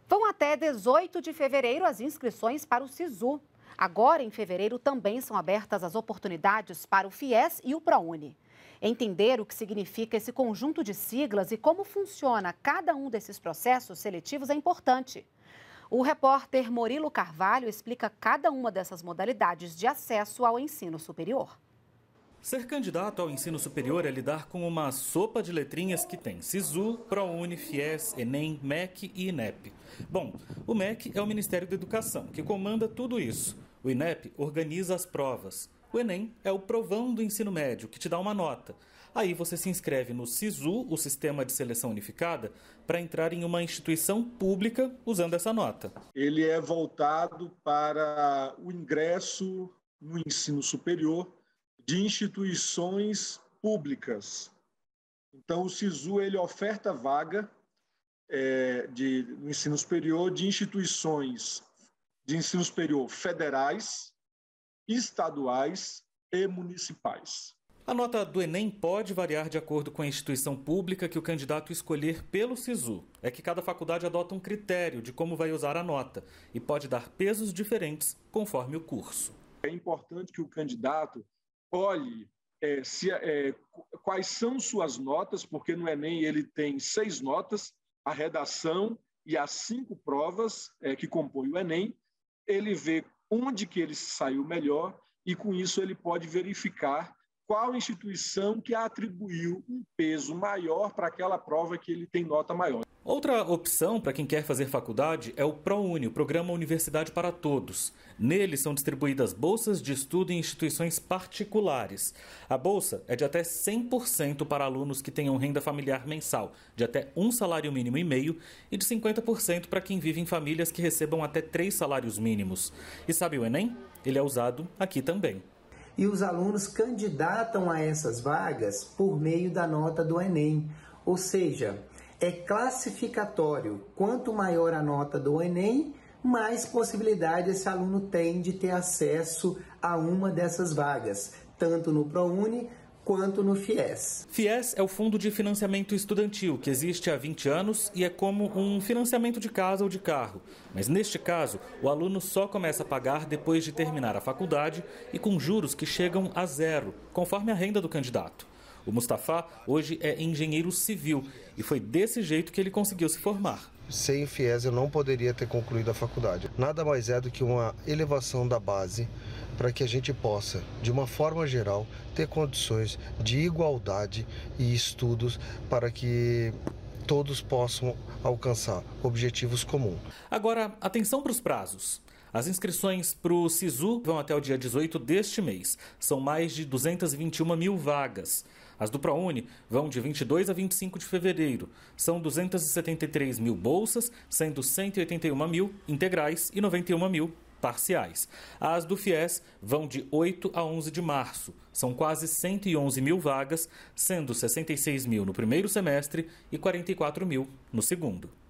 Vão até 18 de fevereiro as inscrições para o SISU. Agora, em fevereiro, também são abertas as oportunidades para o FIES e o ProUni. Entender o que significa esse conjunto de siglas e como funciona cada um desses processos seletivos é importante. O repórter Murilo Carvalho explica cada uma dessas modalidades de acesso ao ensino superior. Ser candidato ao ensino superior é lidar com uma sopa de letrinhas que tem SISU, ProUni, FIES, Enem, MEC e INEP. Bom, o MEC é o Ministério da Educação, que comanda tudo isso. O INEP organiza as provas. O Enem é o provão do ensino médio, que te dá uma nota. Aí você se inscreve no SISU, o Sistema de Seleção Unificada, para entrar em uma instituição pública usando essa nota. Ele é voltado para o ingresso no ensino superior de instituições públicas. Então, o SISU ele oferta vaga no ensino superior de instituições de ensino superior federais, estaduais e municipais. A nota do Enem pode variar de acordo com a instituição pública que o candidato escolher pelo SISU. É que cada faculdade adota um critério de como vai usar a nota e pode dar pesos diferentes conforme o curso. É importante que o candidato olhe quais são suas notas, porque no Enem ele tem 6 notas, a redação e as 5 provas que compõem o Enem. Ele vê onde que ele saiu melhor e, com isso, ele pode verificar qual instituição que atribuiu um peso maior para aquela prova que ele tem nota maior. Outra opção para quem quer fazer faculdade é o ProUni, o Programa Universidade para Todos. Nele são distribuídas bolsas de estudo em instituições particulares. A bolsa é de até 100% para alunos que tenham renda familiar mensal de até 1,5 salário mínimo e de 50% para quem vive em famílias que recebam até 3 salários mínimos. E sabe o Enem? Ele é usado aqui também. E os alunos candidatam a essas vagas por meio da nota do Enem, ou seja, é classificatório. Quanto maior a nota do Enem, mais possibilidade esse aluno tem de ter acesso a uma dessas vagas, tanto no ProUni quanto no FIES. FIES é o Fundo de Financiamento Estudantil, que existe há 20 anos e é como um financiamento de casa ou de carro. Mas neste caso, o aluno só começa a pagar depois de terminar a faculdade e com juros que chegam a 0, conforme a renda do candidato. O Mustafa hoje é engenheiro civil e foi desse jeito que ele conseguiu se formar. Sem o FIES eu não poderia ter concluído a faculdade. Nada mais é do que uma elevação da base para que a gente possa, de uma forma geral, ter condições de igualdade e estudos para que todos possam alcançar objetivos comuns. Agora, atenção para os prazos. As inscrições para o SISU vão até o dia 18 deste mês. São mais de 221 mil vagas. As do ProUni vão de 22 a 25 de fevereiro. São 273 mil bolsas, sendo 181 mil integrais e 91 mil parciais. As do FIES vão de 8 a 11 de março. São quase 111 mil vagas, sendo 66 mil no primeiro semestre e 44 mil no segundo.